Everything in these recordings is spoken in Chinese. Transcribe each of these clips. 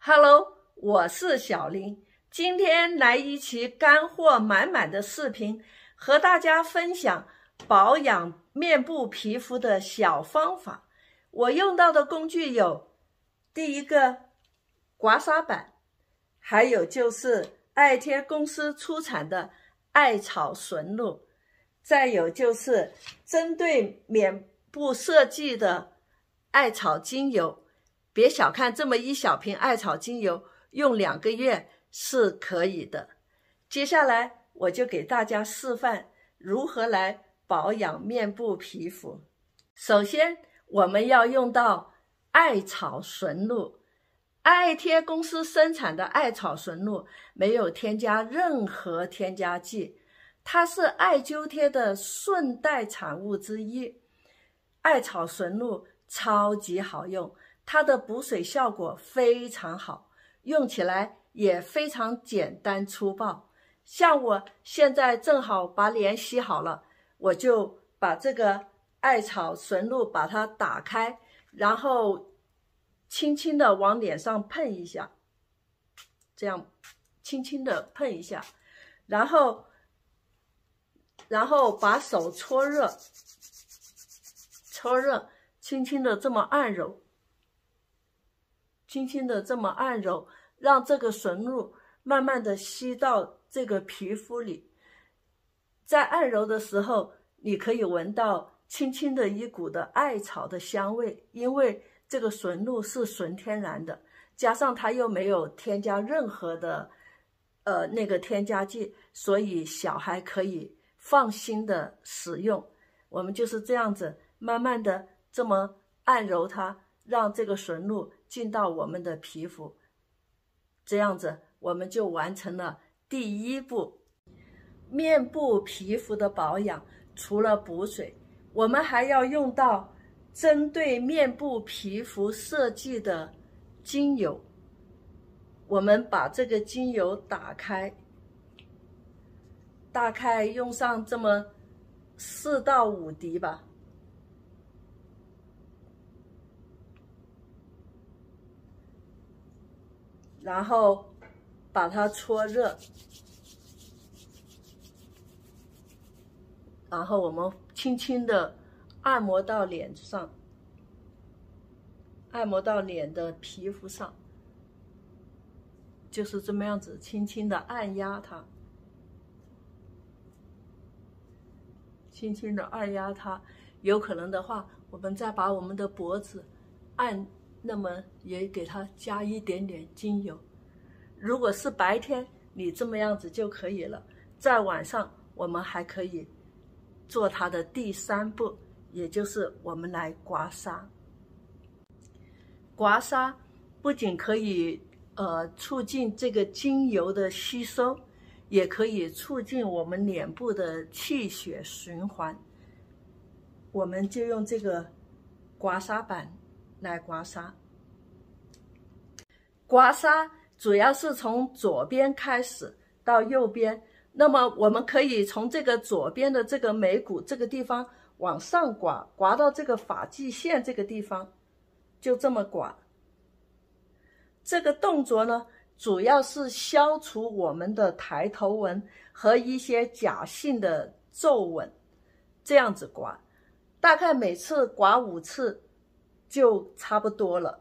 Hello， 我是小林，今天来一期干货满满的视频，和大家分享保养面部皮肤的小方法。我用到的工具有：第一个刮痧板，还有就是爱贴公司出产的艾草纯露，再有就是针对脸部设计的艾草精油。别小看这么一小瓶艾草精油，用2个月是可以的。接下来我就给大家示范如何来保养面部皮肤。首先我们要用到艾草纯露，爱贴公司生产的艾草纯露没有添加任何添加剂，它是艾灸贴的顺带产物之一。艾草纯露超级好用，它的补水效果非常好，用起来也非常简单粗暴。像我现在正好把脸洗好了，我就把这个艾草纯露把它打开，然后轻轻的往脸上喷一下，这样轻轻的喷一下，然后把手搓热，轻轻的这么按揉，轻轻的这么按揉，让这个纯露慢慢的吸到这个皮肤里。在按揉的时候，你可以闻到轻轻的一股的艾草的香味，因为这个纯露是纯天然的，加上它又没有添加任何的添加剂，所以小孩可以放心的使用。我们就是这样子慢慢的这么按揉它，让这个纯露进到我们的皮肤，这样子我们就完成了第一步。面部皮肤的保养，除了补水，我们还要用到针对面部皮肤设计的精油。我们把这个精油打开，大概用上这么4到5滴吧。然后把它搓热，然后我们轻轻的按摩到脸上，按摩到脸的皮肤上，就是这么样子，轻轻的按压它，轻轻的按压它。有可能的话，我们再把我们的脖子按，那么也给它加一点点精油。如果是白天，你这么样子就可以了。在晚上，我们还可以做它的第3步，也就是我们来刮痧。刮痧不仅可以促进这个精油的吸收，也可以促进我们脸部的气血循环。我们就用这个刮痧板来刮痧。刮痧主要是从左边开始到右边，那么我们可以从这个左边的这个眉骨这个地方往上刮，刮到这个发际线这个地方，就这么刮。这个动作呢，主要是消除我们的抬头纹和一些假性的皱纹，这样子刮，大概每次刮5次就差不多了。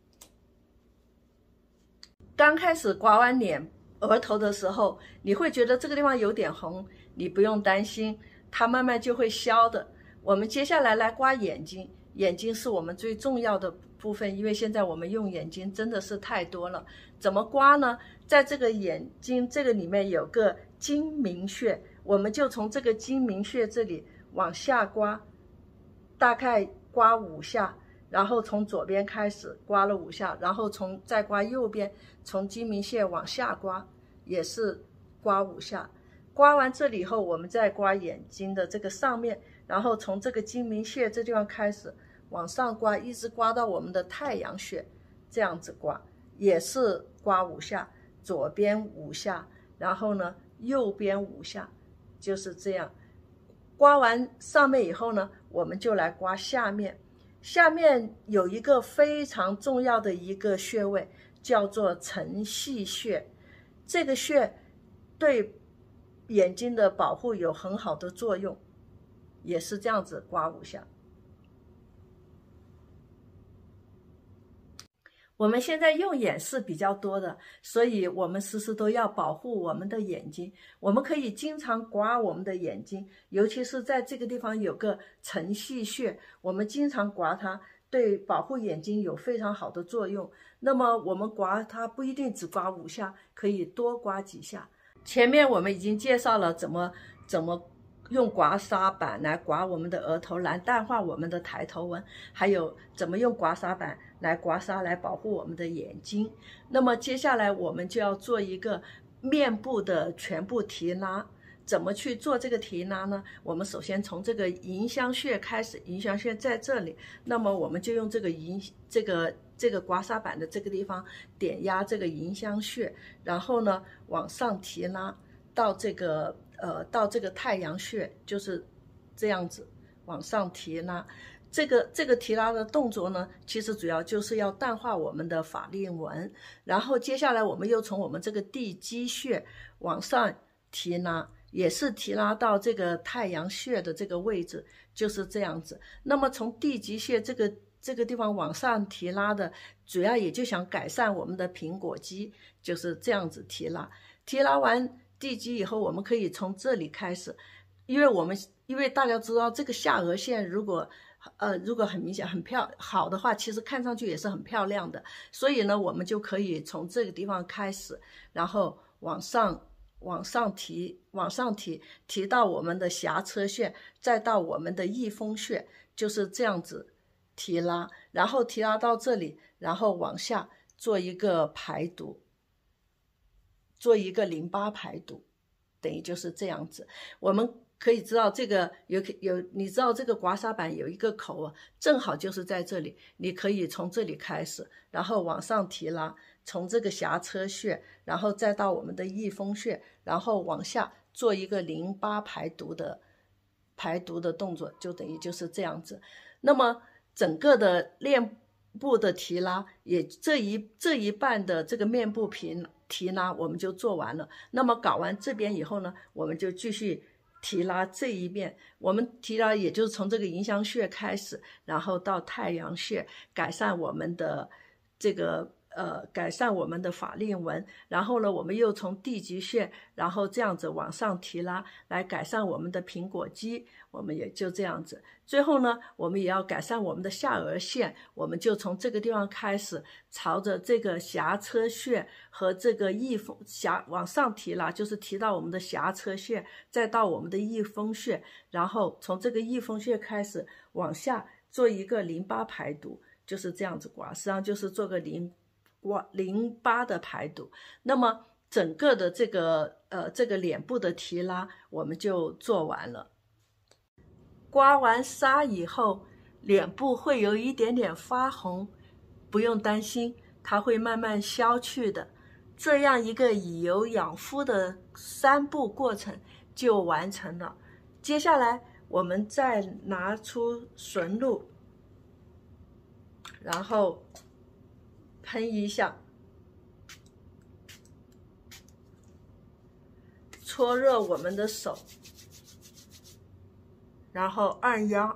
刚开始刮完脸额头的时候，你会觉得这个地方有点红，你不用担心，它慢慢就会消的。我们接下来来刮眼睛，眼睛是我们最重要的部分，因为现在我们用眼睛真的是太多了。怎么刮呢？在这个眼睛这个里面有个睛明穴，我们就从这个睛明穴这里往下刮，大概刮5下，然后从左边开始刮了5下，然后再刮右边，从睛明穴往下刮，也是刮5下。刮完这里以后，我们再刮眼睛的这个上面，然后从这个睛明穴这地方开始往上刮，一直刮到我们的太阳穴，这样子刮，也是刮5下，左边5下，然后呢右边5下，就是这样。刮完上面以后呢，我们就来刮下面。下面有一个非常重要的一个穴位， 叫做承泣穴，这个穴对眼睛的保护有很好的作用，也是这样子刮5下。我们现在用眼是比较多的，所以我们时时都要保护我们的眼睛。我们可以经常刮我们的眼睛，尤其是在这个地方有个承泣穴，我们经常刮它，对保护眼睛有非常好的作用。那么我们刮它不一定只刮5下，可以多刮几下。前面我们已经介绍了怎么用刮痧板来刮我们的额头，来淡化我们的抬头纹，还有怎么用刮痧板来刮痧来保护我们的眼睛。那么接下来我们就要做一个面部的全部提拉。怎么去做这个提拉呢？我们首先从这个迎香穴开始，迎香穴在这里，那么我们就用这个刮痧板的这个地方点压这个迎香穴，然后呢往上提拉到这个太阳穴，就是这样子往上提拉。这个提拉的动作呢，其实主要就是要淡化我们的法令纹。然后接下来我们又从我们这个地基穴往上提拉，也是提拉到这个太阳穴的这个位置，就是这样子。那么从地基穴这个地方往上提拉的，主要也就想改善我们的苹果肌，就是这样子提拉。提拉完地基以后，我们可以从这里开始，因为大家知道这个下颚线如果很明显很好的话，其实看上去也是很漂亮的。所以呢，我们就可以从这个地方开始，然后往上提到我们的颊车穴，再到我们的翳风穴，就是这样子提拉，然后提拉到这里，然后往下做一个排毒，做一个淋巴排毒，等于就是这样子。我们可以知道这个你知道这个刮痧板有一个口啊，正好就是在这里，你可以从这里开始，然后往上提拉，从这个颊车穴，然后再到我们的翳风穴，然后往下做一个淋巴排毒的动作，就等于就是这样子。那么整个的面部的提拉，也这一半的这个面部提拉我们就做完了。那么搞完这边以后呢，我们就继续提拉这一边。我们提拉也就是从这个迎香穴开始，然后到太阳穴，改善我们的法令纹。然后呢，我们又从地基穴，然后这样子往上提拉，来改善我们的苹果肌。我们也就这样子。最后呢，我们也要改善我们的下颚线，我们就从这个地方开始，朝着这个颊车穴和这个往上提拉，就是提到我们的颊车穴，再到我们的翳风穴，然后从这个翳风穴开始往下做一个淋巴排毒，就是这样子刮，实际上就是做个淋巴的排毒。那么整个的这个脸部的提拉我们就做完了。刮完痧以后，脸部会有一点点发红，不用担心，它会慢慢消去的。这样一个以油养肤的3步过程就完成了。接下来我们再拿出纯露，然后喷一下，搓热我们的手，然后按压，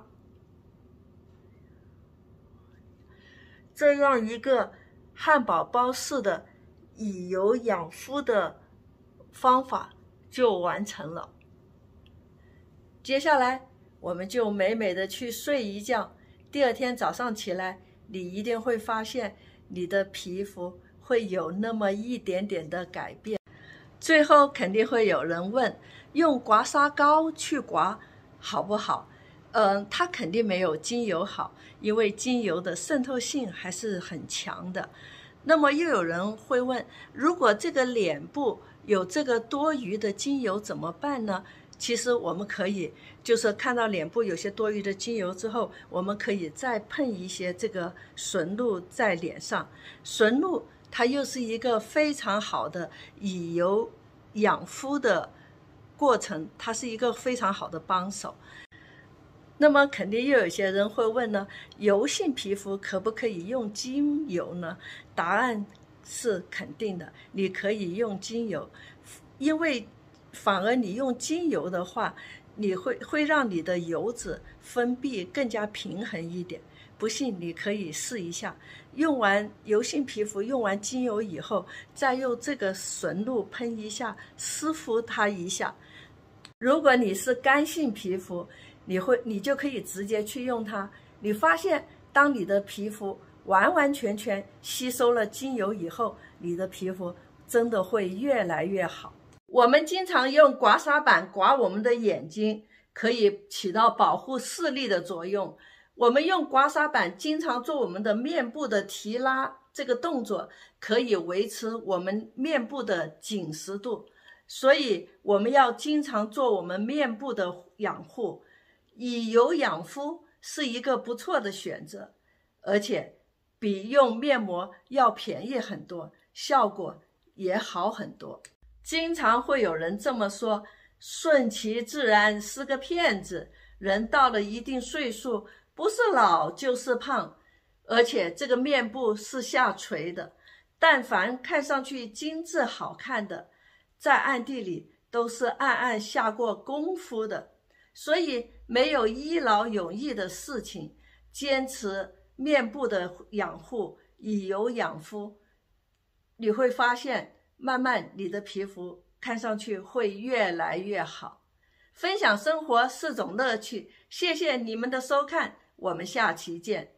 这样一个汉堡包式的以油养肤的方法就完成了。接下来我们就美美的去睡一觉，第2天早上起来，你一定会发现你的皮肤会有那么一点点的改变。最后肯定会有人问，用刮痧膏去刮好不好？它肯定没有精油好，因为精油的渗透性还是很强的。那么又有人会问，如果这个脸部有这个多余的精油怎么办呢？其实我们可以就是看到脸部有些多余的精油之后，我们可以再喷一些这个纯露在脸上。纯露它又是一个非常好的以油养肤的过程，它是一个非常好的帮手。那么肯定又有些人会问呢，油性皮肤可不可以用精油呢？答案是肯定的，你可以用精油，因为反而你用精油的话，你会让你的油脂分泌更加平衡一点。不信你可以试一下，用完油性皮肤用完精油以后，再用这个纯露喷一下，湿敷它一下。如果你是干性皮肤，你就可以直接去用它。你发现当你的皮肤完完全全吸收了精油以后，你的皮肤真的会越来越好。我们经常用刮痧板刮我们的眼睛，可以起到保护视力的作用。我们用刮痧板经常做我们的面部的提拉，这个动作可以维持我们面部的紧实度，所以我们要经常做我们面部的养护。以油养肤是一个不错的选择，而且比用面膜要便宜很多，效果也好很多。经常会有人这么说，顺其自然是个骗子，人到了一定岁数，不是老就是胖，而且这个面部是下垂的，但凡看上去精致好看的，在暗地里都是暗暗下过功夫的。所以没有一劳永逸的事情，坚持面部的养护，以油养肤，你会发现慢慢你的皮肤看上去会越来越好。分享生活是种乐趣，谢谢你们的收看，我们下期见。